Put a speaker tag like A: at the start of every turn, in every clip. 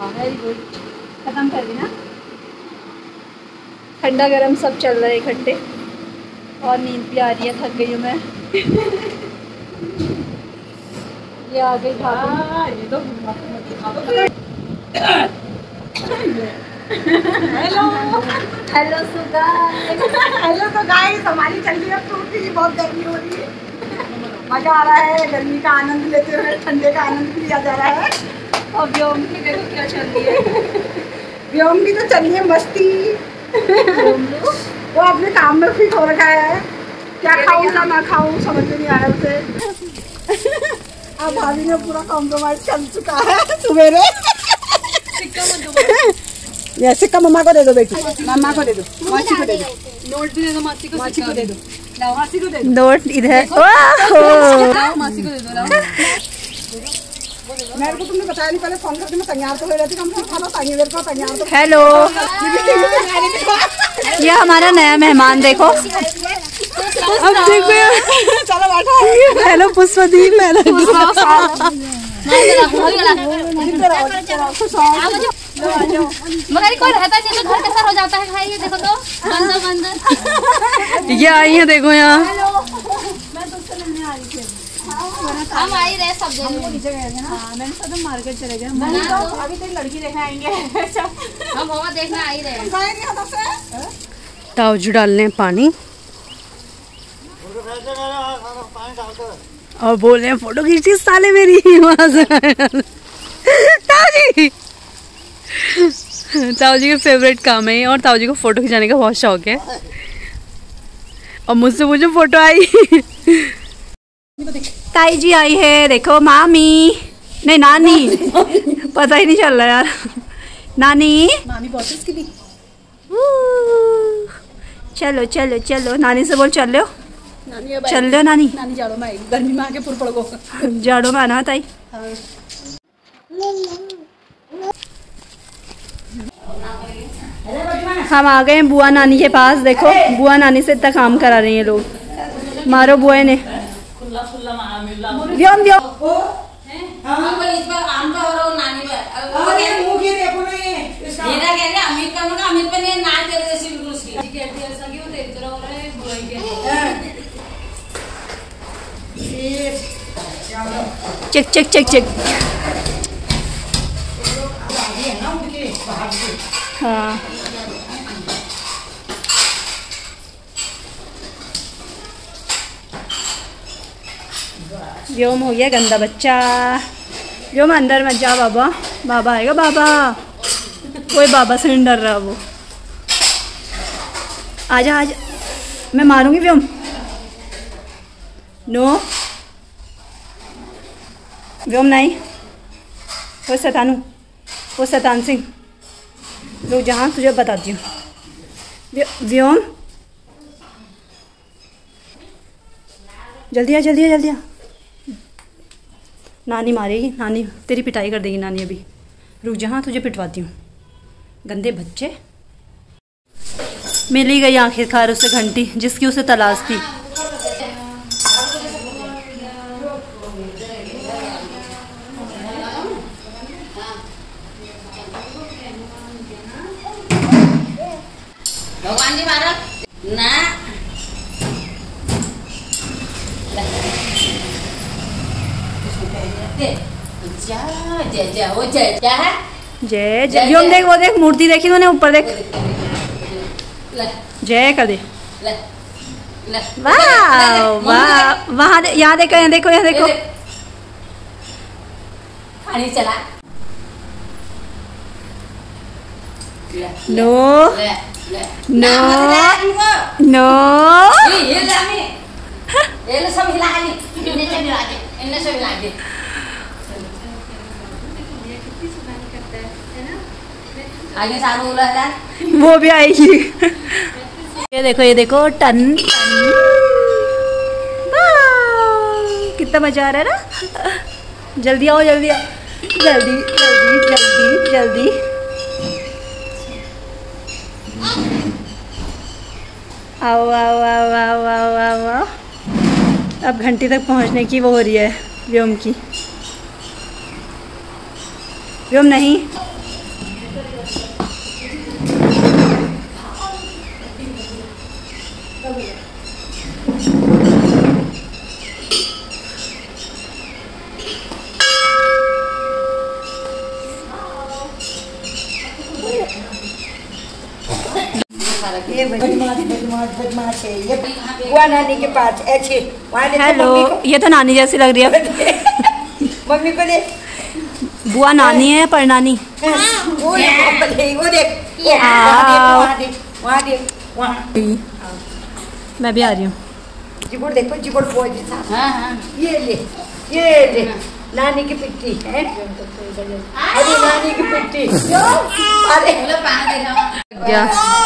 A: Very good, खत्म कर दी ना। ठंडा गरम सब चल रहा है इकट्ठे, और नींद भी आ रही है, थक गई हूँ मैं। ये आ गई भाभी। ये तो हेलो हेलो सुगा,
B: हेलो तो गाइस, हमारी चल रही है फ्रूट की, बहुत गर्मी हो रही है, मजा आ रहा है, गर्मी का आनंद लेते हुए ठंडे का आनंद भी लिया जा रहा है।
A: और व्योम की देखो क्या चल रही है।
B: व्योम की तो चल रही है मस्ती, वो अपने काम में फिट हो रखा है, क्या खाऊं क्या ना खाऊं समझ में नहीं आ रहा उसे। अब भाभी ने पूरा कॉम्प्रोमाइज कर चुका है सवेरे। ये सिक्का मम्मा को दे दो बेटी, मम्मा को दे दो, मासी को दे दो,
A: नोट भी दे दो, मासी को
B: दे दो,
A: लाओ, मासी को दे दो,
B: नोट इधर।
A: लाओ मासी को दे दो, लाओ।
B: मेरे को तुमने बताया नहीं, पहले फोन करके मैं तैयार तो हो रही थी, कम से कम खाना चाहिए मेरे को तैयार तो।
A: हेलो, ये हमारा नया मेहमान देखो। अब देखो,
B: चलो बैठो।
A: हेलो पुष्पदीप,
C: मगर कोई रहता नहीं तो घर कैसा हो जाता है भाई, ये देखो तो बंदर बंदर।
A: ये आई है देखो यहाँ।
C: हम आई रहे सब जगह।
A: मैंने सोचा मार्केट चले गए,
B: अभी तो लड़की देखने आएंगे।
C: हम हवा देखना आई रहे।
A: ताऊजी डालने पानी और बोल रहे हैं फोटो खींचती साले मेरी वहां से। ताऊजी, ताऊजी का फेवरेट काम है और ताऊजी को फोटो खिंचाने का बहुत शौक है। और मुझसे मुझे फोटो आई। ताई जी आई है देखो, मामी नहीं नानी, पता ही नहीं चल रहा यार। नानी,
B: मामी बहुत इसकी भी।
A: चलो चलो चलो, नानी से बोल चल लो,
B: नानी
A: चल लो नानी।
B: नानी जाड़ों में आएगी, गर्मी में आके पुर पड़ गो।
A: जाड़ों में आना ताई। हम आ गए हैं बुआ नानी के पास। देखो बुआ नानी से इतना काम करा रही हैं लोग। मारो बुआ ने। Vyom Vyom check check check check. हाँ व्योम हो गया गंदा बच्चा। व्योम अंदर मत जा बाबा, बाबा आएगा बाबा। कोई बाबा से नहीं डर रहा वो। आजा आजा, मैं मारूंगी व्योम। नो व्योम नहीं, वो शैतानू, वो शैतान सिंह। लोग जहाँ तुझे बताती हूँ। व्योम जल्दी आ जल्दी आ जल्दी आ। नानी मारेगी, नानी तेरी पिटाई कर देगी नानी अभी। रुक जहाँ तुझे पिटवाती हूँ। गंदे बच्चे। मिल ही गई आखिरकार उसे घंटी जिसकी उसे तलाश थी।
C: भगवान जी महाराज ना जय जय वो जय क्या है,
A: जय जय। व्योम देख, वो देख मूर्ति देखी उन्होंने ऊपर देख। जय कर दे। वाह वाह, वहाँ यहाँ देखो, यहाँ देखो, यहाँ देखो।
C: पानी चला।
A: No no no.
C: ये सब हिला ली, इन्हें सब हिला दे। आगे सारू बोला है
A: वो भी आएगी। ये देखो टन। कितना मजा आ रहा है ना। जल्दी आओ जल्दी आओ, जल्दी जल्दी जल्दी जल्दी। आओ आओ आओ आओ आओ आओ आओ। अब घंटी तक पहुंचने की वो हो रही है व्योम की। व्योम नहीं,
B: ये बदमाश है ये। बुआ नानी के पास ऐसे वहाँ ले।
A: हेलो, ये तो नानी जैसी लग रही है।
B: मम्मी को दे।
A: बुआ नानी है पर नानी।
B: वो देख वहाँ देख वहाँ।
A: मैं भी आ रही हूँ।
B: जिगुड़ देखो, जिगुड़ पोज। हाँ, ये ले नानी की पिट्टी है। अरे नानी की पिट्टी। अरे
A: क्या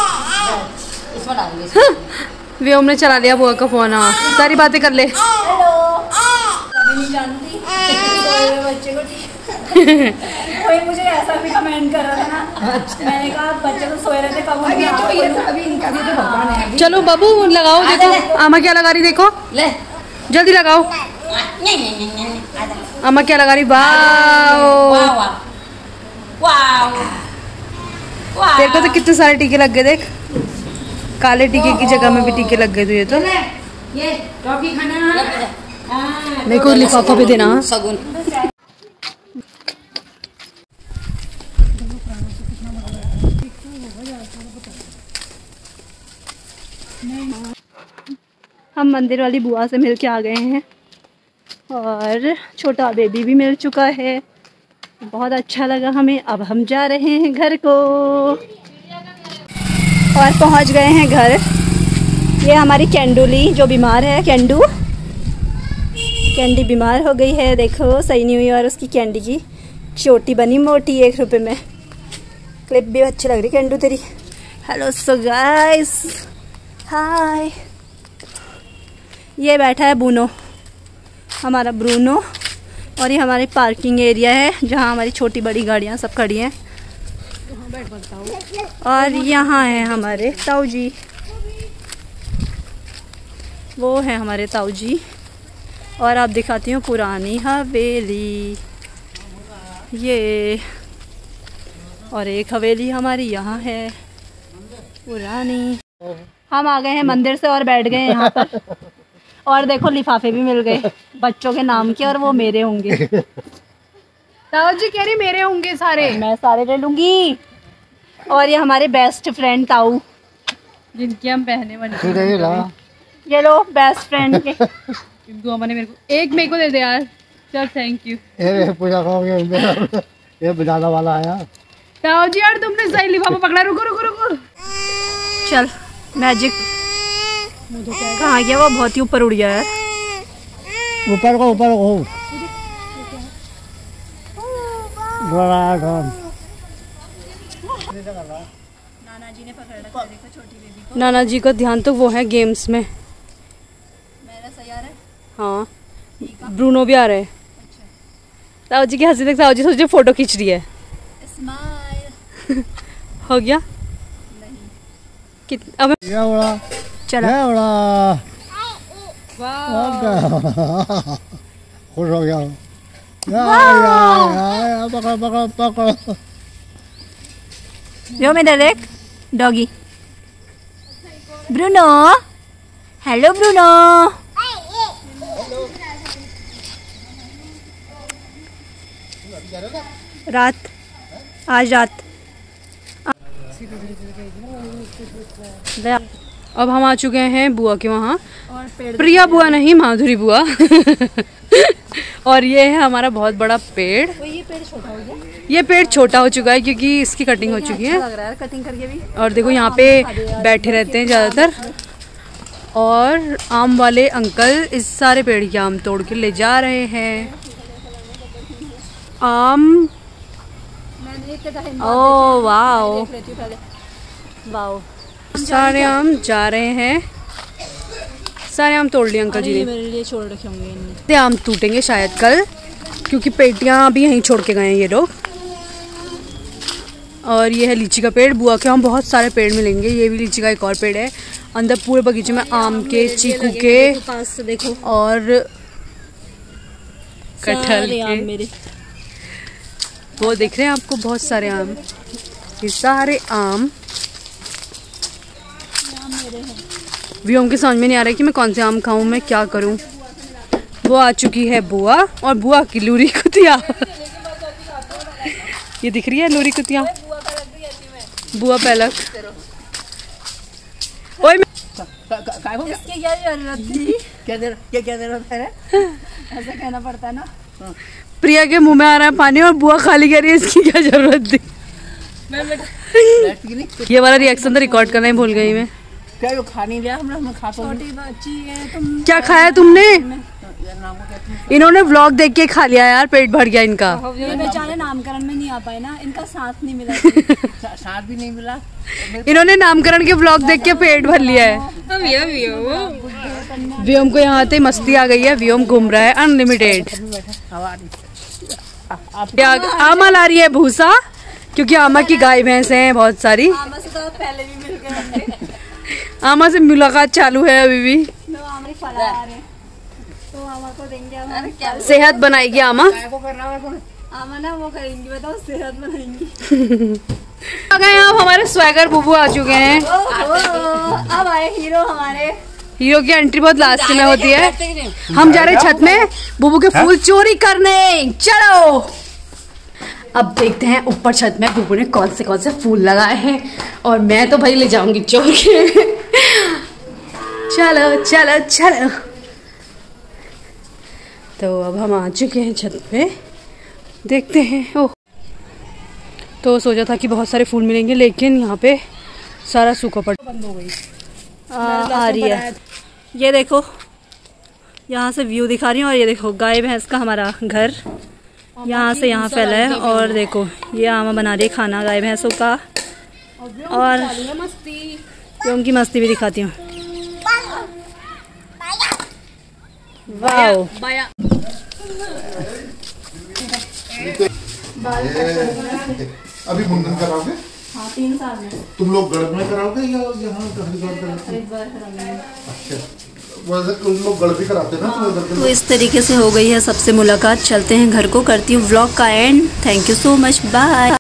A: व्योम ने चला लिया बुआ का फोन। हाँ, सारी बातें कर ले।
B: बच्चे को कोई मुझे ऐसा भी कमेंट कर रहा था ना। मैंने कहा बच्चे तो सोए रहते कब अभी इनका भी तो भगवान है।
A: चलो बाबू लगाओ, देखो आमा क्या लगा रही, देखो
B: ले
A: जल्दी लगाओ। अम्मा क्या लगा रही? तेरे को तो कितने सारे टीके लग गए, देख काले टीके की जगह में भी टीके लग गए तुझे तो।
B: ये टॉफी खाना
A: मेरे को लिफाफा भी देना।
B: सगुन
A: हम मंदिर वाली बुआ से मिल के आ गए हैं और छोटा बेबी भी मिल चुका है। बहुत अच्छा लगा हमें। अब हम जा रहे हैं घर को और पहुंच गए हैं घर। ये हमारी कैंडुली जो बीमार है, कैंडी बीमार हो गई है। देखो सही नहीं हुई और उसकी कैंडी की चोटी बनी मोटी 1 रुपए में। क्लिप भी अच्छी लग रही कैंडू तेरी। Hello so guys, hi. ये बैठा है ब्रूनो, हमारा ब्रूनो। और ये हमारी पार्किंग एरिया है जहाँ हमारी छोटी बड़ी गाड़ियाँ सब खड़ी हैं। और यहाँ है हमारे ताऊ जी, वो है हमारे ताऊ जी। और आप दिखाती हूँ पुरानी हवेली, ये और एक हवेली हमारी यहाँ है पुरानी। हम आ गए हैं मंदिर से और बैठ गए यहाँ पर। और देखो लिफाफे भी मिल गए बच्चों के नाम के, और वो मेरे होंगे। ताऊ जी कह रही मेरे होंगे सारे, मैं सारे ले लूंगी। और ये हमारे बेस्ट फ्रेंड ताऊ, जिनकी हम पहने वाले। ये लो बेस्ट फ्रेंड के। मैंने मेरे को एक मेरे को दे दे यार। चल थैंक यू।
D: ये बनाना वाला आया।
A: ताऊ जी यार तुमने सही लिफाफा पकड़ा। रुको रुको रुको। चल मैजिक कहाँ गया? वो बहुत ही ऊपर उड़ गया है।
D: ऊपर को
A: नाना जी का ध्यान तो वो है गेम्स में। मेरा सही आ रहा है? हाँ, ब्रूनो भी आ रहा है। ताऊ जी की हंसी देख, ताऊ जी सोच फोटो खींच रही है। स्माइल। हो गया? अब चला
D: खुश हो गया। पकड़ो।
A: यो मेरा देख डॉगी ब्रूनो। Hello Bruno. रात आज रात अब हम आ चुके हैं बुआ के वहाँ। प्रिया बुआ नहीं, माधुरी बुआ। और ये है हमारा बहुत बड़ा पेड़। ये पेड़ छोटा हो गया। ये पेड़ छोटा हो चुका है क्योंकि इसकी कटिंग हो चुकी है। लग रहा है कटिंग करके भी। और देखो यहाँ पे बैठे रहते हैं ज़्यादातर। और आम वाले अंकल इस सारे पेड़ के आम तोड़ के ले जा रहे हैं। आम। ओ वाओ वाओ, सारे आम जा रहे हैं। सारे आम तोड़ लिए अंकल जी ने। मेरे लिए छोड़ रखे होंगे। आम टूटेंगे शायद कल, क्योंकि पेटियां भी यहीं छोड़ के गए हैं ये लोग। और ये है लीची का पेड़। बुआ के वहाँ बहुत सारे पेड़ मिलेंगे। ये भी लीची का एक और पेड़ है। अंदर पूरे बगीचे में आम के, चीकू के पास देखो और कटहल के। वो दिख रहे हैं आपको बहुत सारे आम। ये सारे आम व्योम के समझ में नहीं आ रहा है कि मैं कौन से आम खाऊं, मैं क्या करूं। वो आ चुकी है बुआ और बुआ की लूरी कुतिया। ये दिख रही है लूरी कुतिया। बुआ पहलक ओए
B: इसकी क्या जरूरत थी? क्या जरूरत है? ऐसा कहना पड़ता है ना।
A: प्रिया के मुंह में आ रहा है पानी और बुआ खाली कर रही है, इसकी क्या जरूरत थी। ये वाला रिएक्शन तो रिकॉर्ड करना ही भूल गई मैं।
B: क्या वो खा नहीं लिया हम खा तो छोटी बच्ची है तुम।
A: क्या खाया तुमने? इन्होंने व्लॉग देख के खा लिया यार, पेट भर गया इनका।
B: ये बेचारे नामकरण में नहीं आ पाए ना, इनका साथ नहीं मिला। साथ भी नहीं मिला।
A: इन्होंने नामकरण के व्लॉग देख के पेट भर लिया है। व्योम को यहाँ आते मस्ती आ गई है, व्योम घूम रहा है अनलिमिटेड। आमा ला रही है भूसा, क्योंकि आमा की गाय भैंस हैं बहुत सारी।
B: आमा से तो पहले भी मिल गए।
A: आमा से मुलाकात चालू है अभी भी।
B: तो आमा को देंगे,
A: सेहत बनाएगी आमा।
B: आमा ना वो करेंगी, बताओ सेहत बनाएंगी।
A: आ गए आप, हमारे स्वैगर बुबू आ चुके हैं।
B: अब आए हीरो हमारे।
A: हीरो की एंट्री बहुत लास्ट में होती है। हम जा रहे हैं छत में बुबू के फूल चोरी करने, चलो। अब देखते हैं ऊपर छत में बुबू ने कौन से फूल लगाए हैं, और मैं तो भाई ले जाऊंगी चोर के। चलो चलो चलो। तो अब हम आ चुके हैं छत पे, देखते हैं। ओह, तो सोचा था कि बहुत सारे फूल मिलेंगे, लेकिन यहाँ पे सारा सूखा पड़ बंद हो गई। आ रही है, ये देखो यहाँ से व्यू दिखा रही हूँ, और ये देखो गाय भैंस का हमारा घर यहाँ से यहाँ फैला है। और देखो ये आमा बना रही है खाना गाय भैंसों का, और ये उनकी मस्ती भी दिखाती हूँ। वाओ,
E: अभी मुंडन कराओगे?
B: हाँ 3 साल में।
E: तुम लोग गढ़ में कराओगे या यहाँ हरिद्वार? अच्छा, वैसे कुछ लोग गढ़ भी कराते हैं ना।
B: तो इस तरीके से हो गई है सबसे मुलाकात। चलते हैं घर को, करती हूँ व्लॉग का end. Thank you so much, bye.